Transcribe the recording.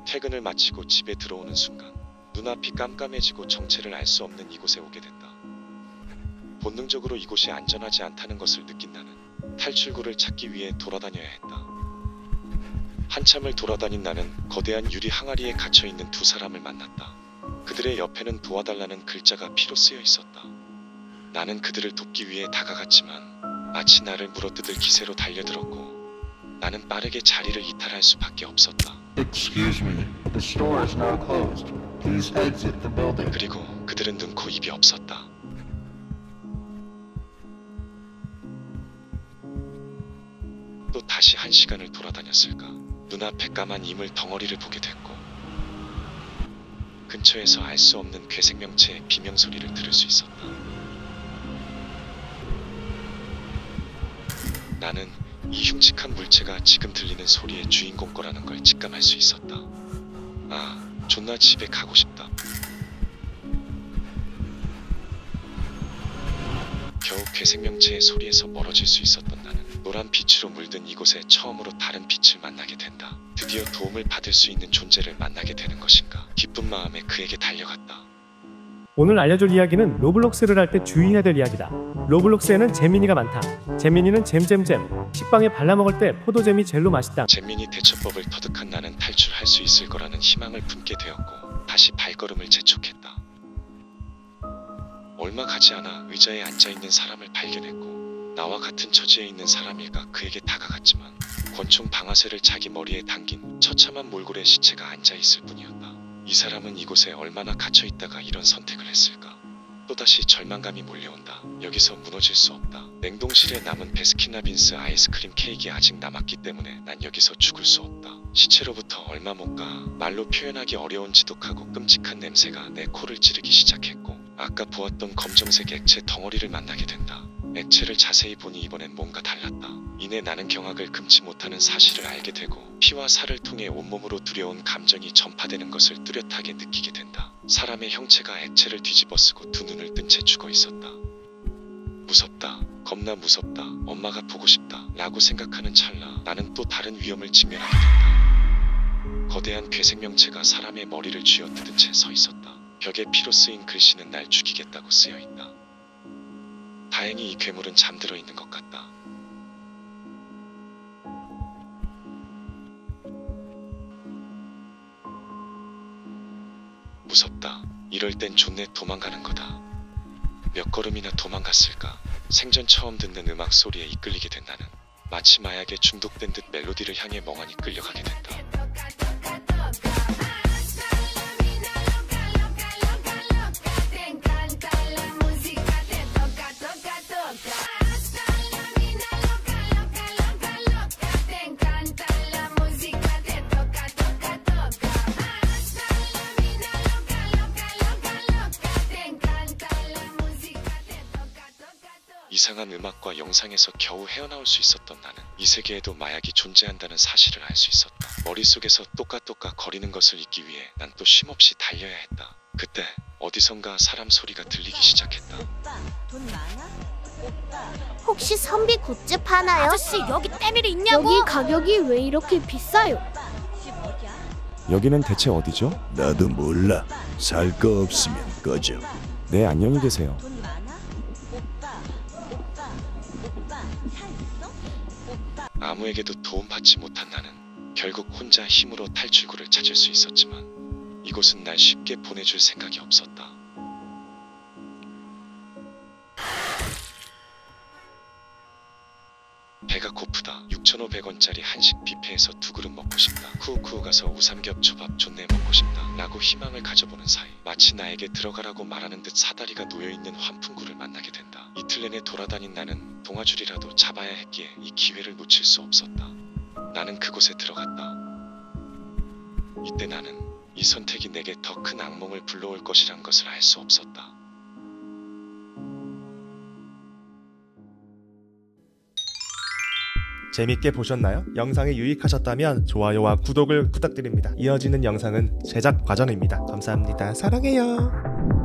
퇴근을 마치고 집에 들어오는 순간 눈앞이 깜깜해지고 정체를 알 수 없는 이곳에 오게 된다. 본능적으로 이곳이 안전하지 않다는 것을 느낀 나는 탈출구를 찾기 위해 돌아다녀야 했다. 한참을 돌아다닌 나는 거대한 유리 항아리에 갇혀있는 두 사람을 만났다. 그들의 옆에는 도와달라는 글자가 피로 쓰여 있었다. 나는 그들을 돕기 위해 다가갔지만 마치 나를 물어뜯을 기세로 달려들었고 나는 빠르게 자리를 이탈할 수밖에 없었다. Excuse me, the store is now closed. Please exit the building. 그리고 그들은 눈코 입이 없었다. 또 다시 1시간을 돌아다녔을까. 눈앞에 까만 이물 덩어리를 보게 됐고 근처에서 알 수 없는 괴생명체의 비명소리를 들을 수 있었다. 나는 이 흉측한 물체가 지금 들리는 소리의 주인공 거라는 걸 직감할 수 있었다. 아, 존나 집에 가고 싶다. 겨우 괴생명체의 소리에서 멀어질 수 있었던 나는 노란 빛으로 물든 이곳에 처음으로 다른 빛을 만나게 된다. 드디어 도움을 받을 수 있는 존재를 만나게 되는 것인가. 기쁜 마음에 그에게 달려갔다. 오늘 알려줄 이야기는 로블록스를 할 때 주의해야 될 이야기다. 로블록스에는 재민이가 많다. 재민이는 잼잼잼. 식빵에 발라먹을 때 포도잼이 젤로 맛있다. 재민이 대처법을 터득한 나는 탈출할 수 있을 거라는 희망을 품게 되었고 다시 발걸음을 재촉했다. 얼마 가지 않아 의자에 앉아있는 사람을 발견했고 나와 같은 처지에 있는 사람일까 그에게 다가갔지만 권총 방아쇠를 자기 머리에 당긴 처참한 몰골의 시체가 앉아있을 뿐이었다. 이 사람은 이곳에 얼마나 갇혀있다가 이런 선택을 했을까. 또다시 절망감이 몰려온다. 여기서 무너질 수 없다. 냉동실에 남은 베스킨라빈스 아이스크림 케이크가 아직 남았기 때문에 난 여기서 죽을 수 없다. 시체로부터 얼마 못 가 말로 표현하기 어려운 지독하고 끔찍한 냄새가 내 코를 찌르기 시작했고 아까 보았던 검정색 액체 덩어리를 만나게 된다. 액체를 자세히 보니 이번엔 뭔가 달랐다. 이내 나는 경악을 금치 못하는 사실을 알게 되고 피와 살을 통해 온몸으로 두려운 감정이 전파되는 것을 뚜렷하게 느끼게 된다. 사람의 형체가 액체를 뒤집어쓰고 두 눈을 뜬 채 죽어 있었다. 무섭다. 겁나 무섭다. 엄마가 보고 싶다. 라고 생각하는 찰나 나는 또 다른 위험을 직면하게 된다. 거대한 괴생명체가 사람의 머리를 쥐어뜯은 채 서 있었다. 벽에 피로 쓰인 글씨는 날 죽이겠다고 쓰여 있다. 다행히 이 괴물은 잠들어 있는 것 같다. 무섭다. 이럴 땐 존내 도망가는 거다. 몇 걸음이나 도망갔을까. 생전 처음 듣는 음악 소리에 이끌리게 된 나는 마치 마약에 중독된 듯 멜로디를 향해 멍하니 끌려가게 된다. 이상한 음악과 영상에서 겨우 헤어나올 수 있었던 나는 이 세계에도 마약이 존재한다는 사실을 알 수 있었다. 머릿속에서 똑같똑같 거리는 것을 잊기 위해 난 또 쉼없이 달려야 했다. 그때 어디선가 사람 소리가 들리기 시작했다. 오빠, 돈 많아? 오빠. 혹시 선비 굿즈 파나요? 아저씨, 여기 때밀이 있냐고? 여기 가격이 왜 이렇게 비싸요? 집 어디야? 여기는 대체 어디죠? 나도 몰라. 살 거 없으면 꺼져. 네, 안녕히 계세요. 돈 많아? 오빠, 차 있어? 오빠. 아무에게도 도움받지 못한 나는 결국 혼자 힘으로 탈출구를 찾을 수 있었지만 이곳은 날 쉽게 보내줄 생각이 없었다. 배가 고프다. 6,500원짜리 한식 뷔페에서 두 그릇 먹고 싶다. 쿠우쿠우 가서 우삼겹 초밥 존내 먹고 싶다. 라고 희망을 가져보는 사이 마치 나에게 들어가라고 말하는 듯 사다리가 놓여있는 환풍구를 만나게 된다. 이틀 내내 돌아다닌 나는 동아줄이라도 잡아야 했기에 이 기회를 놓칠 수 없었다. 나는 그곳에 들어갔다. 이때 나는 이 선택이 내게 더 큰 악몽을 불러올 것이란 것을 알 수 없었다. 재밌게 보셨나요? 영상이 유익하셨다면 좋아요와 구독을 부탁드립니다. 이어지는 영상은 제작 과정입니다. 감사합니다. 사랑해요.